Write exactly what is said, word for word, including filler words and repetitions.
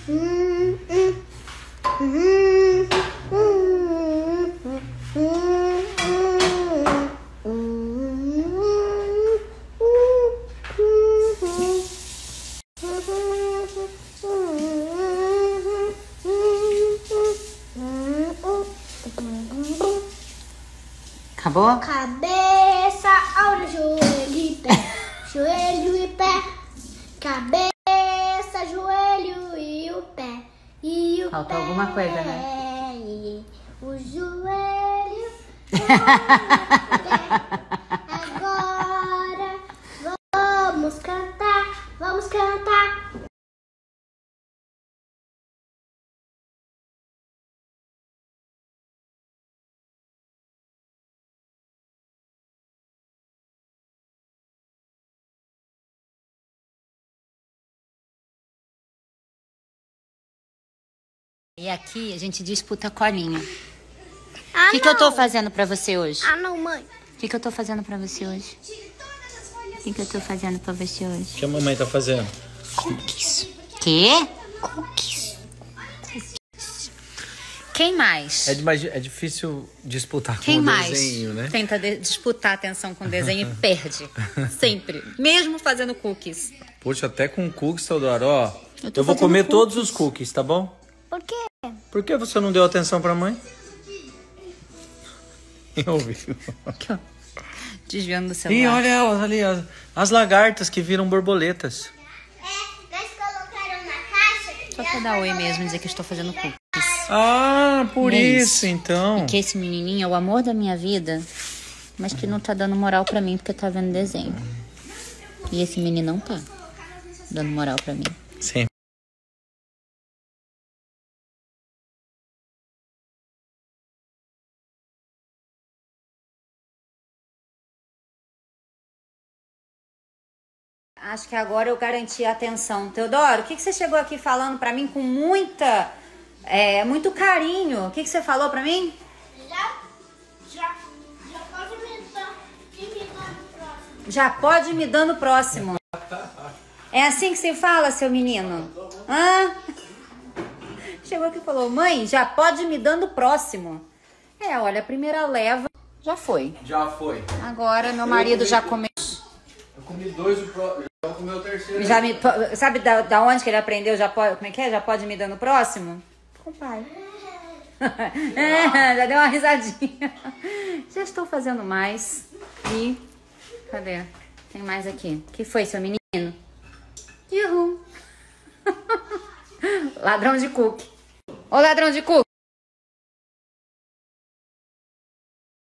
Acabou? Cabeça, olho, joelho e pé. Joelho e pé. Cabeça, joelho e o pé. E o Faltou pé, alguma coisa, né? E o joelho. O pé. Agora vamos cantar. Vamos cantar. E aqui a gente disputa colinha. O Ah, que, que eu tô fazendo pra você hoje? Ah, não, mãe. O que, que eu tô fazendo pra você hoje? O que, que eu tô fazendo pra você O hoje? que a mamãe tá fazendo? Cookies. Quê? Cookies. Quem mais? É, de, mais- é difícil disputar com Quem o mais desenho, né? tenta de- disputar a atenção com o desenho e perde? Sempre. Mesmo fazendo cookies. Poxa, até com cookies, Teodoro, ó. Eu Eu, tô vou fazendo comer cookies. todos os cookies, tá bom? Por quê? Por que você não deu atenção pra mãe? Eu ouvi. Aqui, ó. Desviando do Ih, celular. olha elas ali, as, as lagartas que viram borboletas. É, nós colocaram na caixa. Só pra dar oi mesmo, dizer que eu estou fazendo cookies. Ah, por Mês. isso, então. Que esse menininho é o amor da minha vida, mas que não tá dando moral pra mim porque tá vendo desenho. E esse menino não tá dando moral pra mim. Sim. Acho que agora eu garanti a atenção. Teodoro, o que, que você chegou aqui falando pra mim com muita, é, muito carinho? O que, que você falou pra mim? Já, já, já pode me dar, me dar no próximo. Já pode me dando próximo. É assim que se fala, seu menino? Hã? Chegou aqui e falou, mãe, já pode me dando próximo. É, olha, a primeira leva já foi. Já foi. Agora meu marido já comeu. Eu comi dois, já vou comer o terceiro. Já me, sabe da, da onde que ele aprendeu? Já pode, como é que é? Já pode me dando próximo? Com o pai. É, já deu uma risadinha. Já estou fazendo mais. E cadê? Tem mais aqui. O que foi, seu menino? Uhul. Ladrão de cookie. Ô, ladrão de cookie.